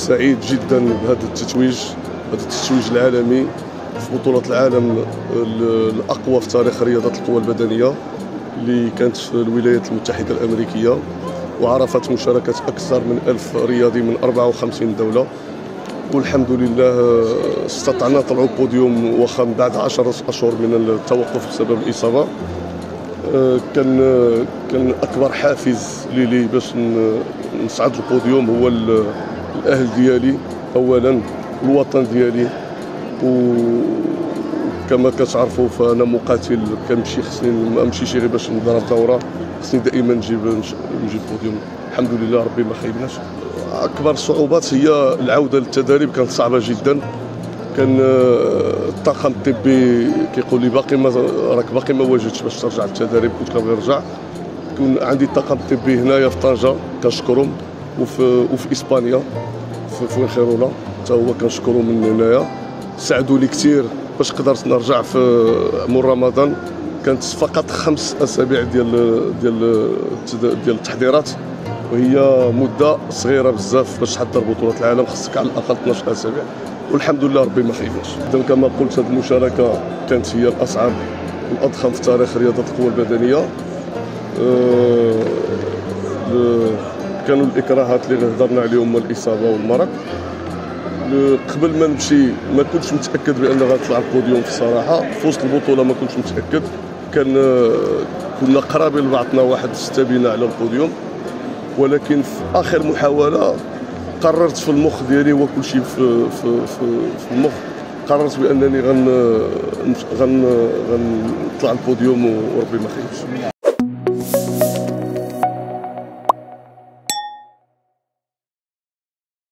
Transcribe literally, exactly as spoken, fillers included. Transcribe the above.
سعيد جدا بهذا التتويج، هذا التتويج العالمي في بطولة العالم الأقوى في تاريخ رياضة القوى البدنية اللي كانت في الولايات المتحدة الأمريكية، وعرفت مشاركة أكثر من ألف رياضي من أربعة وخمسين دولة. والحمد لله استطعنا نطلعوا بوديوم واخا بعد عشرة أشهر من التوقف بسبب الإصابة. كان كان أكبر حافز لي لي باش نصعد البوديوم هو الأهل ديالي أولا، الوطن ديالي، وكما كتعرفوا فأنا مقاتل كنمشي، خصني ما نمشيش غير باش نضرب دوره، خصني دائما نجيب نجيب بوديوم. الحمد لله ربي ما خيبناش. أكبر الصعوبات هي العودة للتدريب، كانت صعبة جدا. كان الطاقم الطبي كيقول لي باقي ما راك باقي ما واجدتش باش ترجع للتدريب، كنت كنبغي نرجع. كون عندي الطاقم الطبي هنايا في طنجة كنشكرهم، وفي وفي اسبانيا في فوينخيرولا حتى هو كنشكرهم من هنايا، ساعدوا لي كثير باش قدرت نرجع في مور رمضان. كانت فقط خمس اسابيع ديال ديال ديال التحضيرات، وهي مده صغيره بزاف باش تحضر بطوله العالم، خصك على الاقل اثناش اسابيع، والحمد لله ربي ما خيبناش. اذا كما قلت هذه المشاركه كانت هي الاصعب والاضخم في تاريخ رياضه القوى البدنيه. أه كانوا الاكراهات اللي هضرنا عليهم والاصابه والمرض. قبل ما نمشي ما كنتش متاكد بان غنطلع البوديوم في الصراحه، في وسط البطوله ما كنتش متاكد، كان كنا قرابين لبعضنا واحد ستة بينا على البوديوم، ولكن في اخر محاوله قررت في المخ ديالي وكل شيء في في في, في المخ، قررت بانني غن غن غنطلع البوديوم وربي ما خيبش.